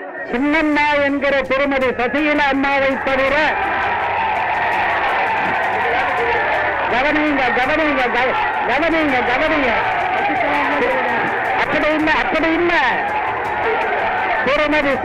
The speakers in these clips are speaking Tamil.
சின்னம்மா என்கிற திருமதி சசிகலா அம்மாவை தவிர கவனிங்க கவனிங்க கவனிங்க கவனிங்க அப்படி இல்ல திருமதி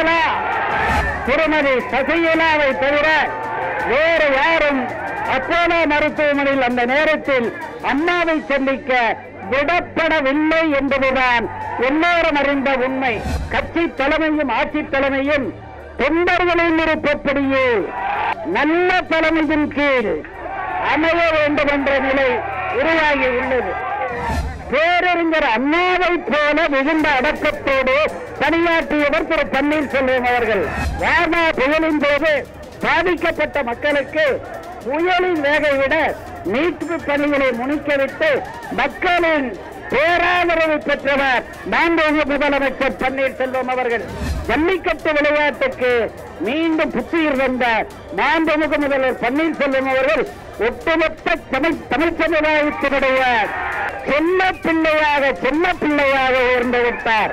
சசிகலாவை தவிர வேறு யாரும் அப்போலோ மருத்துவமனையில் அந்த நேரத்தில் அம்மாவை சந்திக்க விடப்படவில்லை என்பதுதான் எல்லோரும் அறிந்த உண்மை. கட்சி தலைமையும் ஆட்சி தலைமையும் தொண்டர்களின் விருப்பப்படியே நல்ல தலைமையின் கீழ் அமைய வேண்டும் என்ற நிலை உருவாகி உள்ளது. பேரறிஞர் அண்ணாவை போல மிகுந்த அடக்கத்தோடு பணியாற்றியவர் திரு பன்னீர்செல்வம் அவர்கள். வாமா புயலின் போது பாதிக்கப்பட்ட மக்களுக்கு புயலின் வேகை விட மீட்பு பணிகளை முன்னிக்கவிட்டு மக்களின் பேராதரவு பெற்றவர் மாண்புமிகு முதலமைச்சர் பன்னீர்செல்வம் அவர்கள். ஜல்லிக்கட்டு விளையாட்டுக்கு மீண்டும் புத்துயிர் வந்த மாண்புமிகு முதல்வர் பன்னீர்செல்வம் அவர்கள் ஒட்டுமொத்த தமிழ் சமுதாயத்தினுடைய செல்ல பிள்ளையாக உயர்ந்து விட்டார்.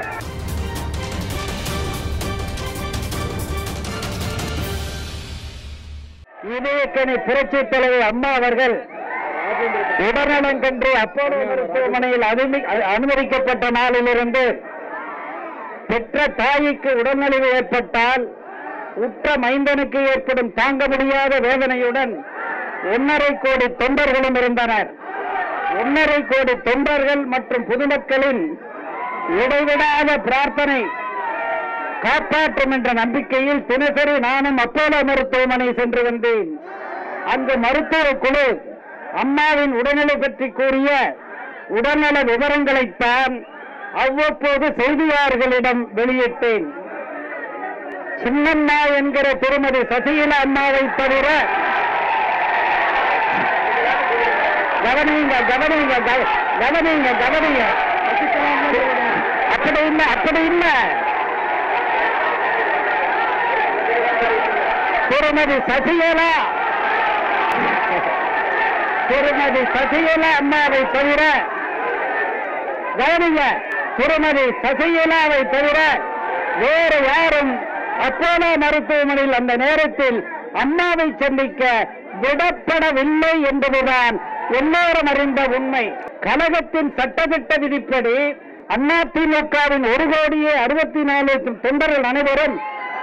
இதயக்கணி புரட்சி தலைவர் அம்மா அவர்கள் உடல்நலம் கண்டு அப்போலோ மருத்துவமனையில் அனுமதிக்கப்பட்ட நாளிலிருந்து பெற்ற தாய்க்கு உடல்நலிவு ஏற்பட்டால் உற்ற மைந்தனுக்கு ஏற்படும் தாங்க முடியாத வேதனையுடன் 1.5 கோடி தொண்டர்களும் இருந்தனர். 1.5 கோடி தொண்டர்கள் மற்றும் பொதுமக்களின் இடைவிடாத பிரார்த்தனை காப்பாற்றும் என்ற நம்பிக்கையில் தினசரி நானும் அப்போலோ மருத்துவமனை சென்று வந்தேன். அங்கு மருத்துவ குழு அம்மாவின் உடல்நிலை பற்றி கூறிய உடல்நல விவரங்களைத்தான் அவ்வப்போது செய்தியாளர்களிடம் வெளியிட்டேன். சின்னம்மா என்கிற திருமதி சசிகலா அம்மாவை தவிர கவனிங்க அப்படி இல்ல திருமதி சசிகலா அம்மாவை தவிர கவனிங்க திருமதி சசிகலாவை தவிர வேறு யாரும் அப்போலோ மருத்துவமனையில் அந்த நேரத்தில் அம்மாவை சந்திக்க விடப்படவில்லை என்பதுதான் எல்லோரும் அறிந்த உண்மை. கழகத்தின் சட்டத்திட்ட விதிப்படி அதிமுகவின் 1,64,00,000 தொண்டர்கள் அனைவரும்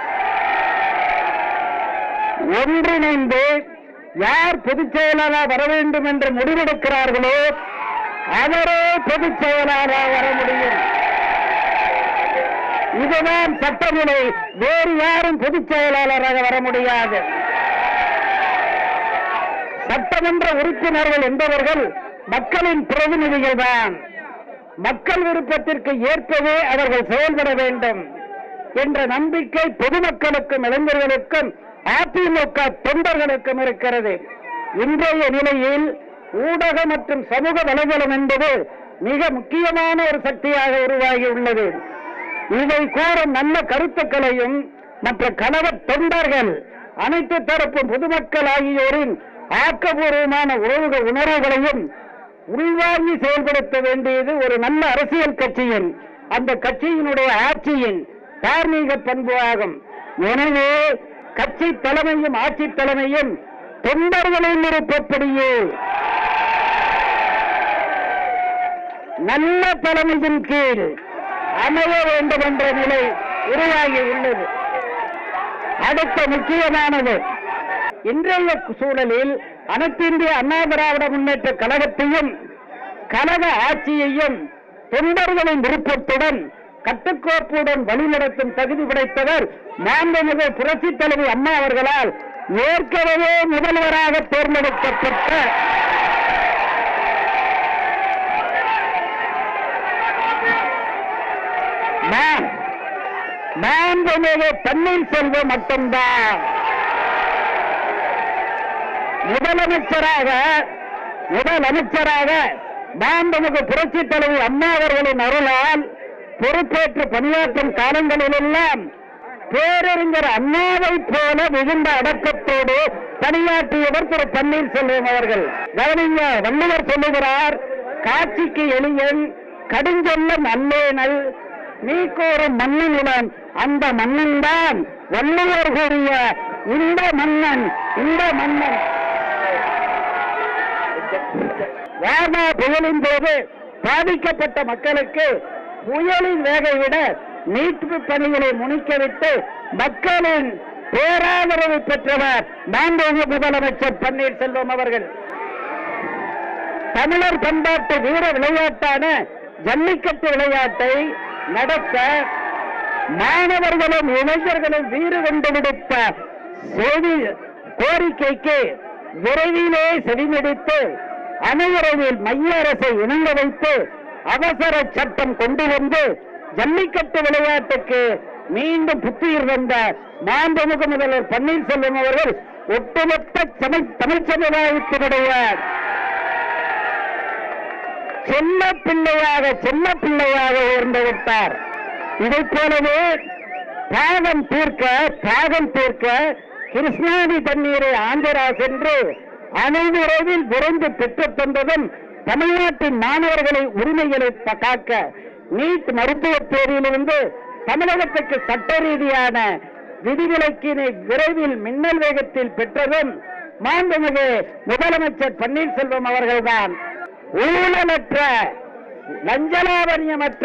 ஒன்றிணைந்து யார் பொதுச் செயலாளராக வர வேண்டும் என்று முடிவெடுக்கிறார்களோ அவரே பொதுச் செயலாளராக வர முடியும். இதுதான் சட்டநிலை. வேறு யாரும் பொதுச் செயலாளராக வர முடியாது. சட்டமன்ற உறுப்பினர்கள் என்பவர்கள் மக்களின் பிரதிநிதிகள் தான். மக்கள் விருப்பத்திற்கு ஏற்பவே அவர்கள் செயல்பட வேண்டும் என்ற நம்பிக்கை பொதுமக்களுக்கும் இளைஞர்களுக்கும் அதிமுக தொண்டர்களுக்கும் இருக்கிறது. இன்றைய நிலையில் ஊடக மற்றும் சமூக வலைதளம் என்பது மிக முக்கியமான ஒரு சக்தியாக உருவாகி உள்ளது. இதை கூறும் நல்ல கருத்துக்களையும் மற்ற கழக தொண்டர்கள் அனைத்து தரப்பு பொதுமக்கள் ஆகியோரின் ஆக்கப்பூர்வமான உணர்வுகளையும் உள்வாங்கி செயல்படுத்த வேண்டியது ஒரு நல்ல அரசியல் கட்சியின் அந்த கட்சியினுடைய ஆட்சியின் தார்மீக பண்பு ஆகும். எனவே கட்சி தலைமையும் ஆட்சி தலைமையும் தொண்டர்களின் விருப்பப்படியே நல்ல தலைமையின் கீழ் அமைய வேண்டும் என்ற நிலை உருவாகி உள்ளது. அடுத்த முக்கியமானது, இன்றைய சூழலில் அனைத்து இந்திய அண்ணா திராவிட முன்னேற்ற கழகத்தையும் கழக ஆட்சியையும் தொண்டர்களின் விருப்பத்துடன் கட்டுக்கோப்புடன் வழிநடத்தும் தகுதி படைத்தவர் மாண்புமிகு புரட்சித் தலைவி அம்மா அவர்களால் ஏற்கனவே முதல்வராக தேர்ந்தெடுக்கப்பட்ட மாண்புமிகு பன்னீர்செல்வம் மட்டும்தான் முதலமைச்சராக மாண்புமிகு புரட்சித் தலைவி அம்மா அவர்களின் அருளால் பொறுப்பேற்று பணியாற்றும் காலங்களிலெல்லாம் பேரறிஞர் அண்ணாவை போல மிகுந்த அடக்கத்தோடு பணியாற்றியவர் திரு பன்னீர்செல்வம் அவர்கள். கவனிங்க, வள்ளுவர் சொல்லுகிறார், காட்சிக்கு எளியன் கடுஞ்சொல்ல நல்லேனல் நீ கோரும் மண்ணினுடன் அந்த மன்னன் தான் வள்ளுவர் கூறிய இந்த மன்னன். வார்மா புயலின் போது பாதிக்கப்பட்ட மக்களுக்கு புயலின் வேகை விட மீட்பு பணிகளை முன்னிக்கவிட்டு மக்களின் பேராதரவு பெற்றவர் மாண்புமிகு முதலமைச்சர் பன்னீர்செல்வம் அவர்கள். தமிழர் பண்பாட்டு வீர விளையாட்டான ஜல்லிக்கட்டு விளையாட்டை நடத்த மாணவர்களும் இளைஞர்களும் வீறு கொண்டு விடுத்த கோரிக்கைக்கு விரைவிலே செவிமடுத்து அனைவரையில் மைய அரசை இணங்க வைத்து அவசர சட்டம் கொண்டு வந்து ஜல்லிக்கட்டு விளையாட்டுக்கு மீண்டும் புத்துயிர் வந்த மாண்புமிகு முதல்வர் பன்னீர்செல்வம் அவர்கள் ஒட்டுமொத்த தமிழ் சமுதாயத்தினுடைய செல்ல பிள்ளையாக உயர்ந்து விட்டார். இதைப் போலவே தாகம் தீர்க்க கிருஷ்ணாதி தண்ணீரை ஆந்திரா சென்று அனைவரையில் விரைந்து பெற்றுத் தந்ததும் தமிழ்நாட்டின் மாணவர்களை உரிமைகளை காக்க நீட் மருத்துவத் தேர்விலிருந்து தமிழகத்துக்கு சட்ட ரீதியான விதிவிலக்கினை விரைவில் மின்னல் வேகத்தில் பெற்றதும் மாண்புமிகு முதலமைச்சர் பன்னீர்செல்வம் அவர்கள்தான். ஊழலற்ற லஞ்சலாவணியமற்ற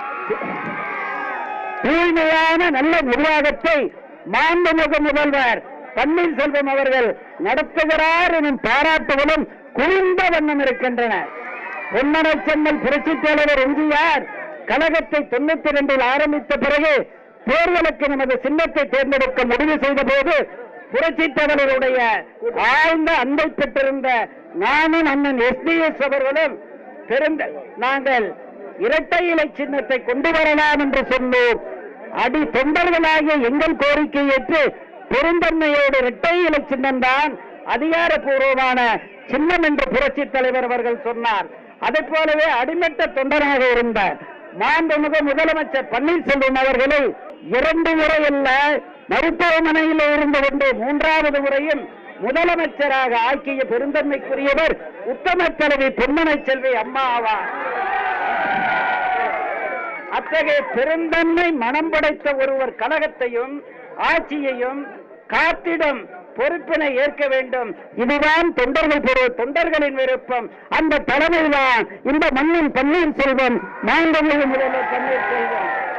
தூய்மையான நல்ல நிர்வாகத்தை மாண்புமிகு முதல்வர் பன்னீர்செல்வம் அவர்கள் நடத்துகிறார் எனும் பாராட்டுகளும் குவிந்த வண்ணம் இருக்கின்றன. பொன்னனை சென்னல் புரட்சித் தலைவர் எம்ஜிஆர் கழகத்தை 92 ஆரம்பித்த பிறகு தேர்தலுக்கு நமது சின்னத்தை தேர்ந்தெடுக்க முடிவு செய்த போது புரட்சித் தலைவருடைய ஆழ்ந்த அன்பை பெற்றிருந்த நானும் அண்ணன் எஸ்டிஎஸ் அவர்களும் நாங்கள் இரட்டை இலை சின்னத்தை கொண்டு வரலாம் என்று சொன்னோம். அடி தொண்டர்களாகிய எங்கள் கோரிக்கை ஏற்று பெருந்தன்மையோடு இரட்டை இலை சின்னம் தான் அதிகாரப்பூர்வமான சின்னம் என்று புரட்சித் தலைவர் அவர்கள் சொன்னார். அதை போலவே அடிமட்ட தொண்டராக இருந்த மாண்புமிகு முதலமைச்சர் பன்னீர்செல்வம் அவர்களை 2 முறை அல்ல மருத்துவமனையில் இருந்து கொண்டு 3வது முறையும் முதலமைச்சராக ஆக்கிய பெருந்தன்மைக்குரியவர் உத்தம தலைவி பொன்மனை செல்வி அம்மா ஆவார். அத்தகைய பெருந்தன்மை மனம் படைத்த ஒருவர் கழகத்தையும் ஆட்சியையும் காத்திடும் பொறுப்பினை ஏற்க வேண்டும். இதுதான் தொண்டர்களின் விருப்பம். அந்த தலைமைதான் இந்த மண்ணின் பன்னீர்செல்வம் மாண்புமிகு முதல்வர் பன்னீர்செல்வம்.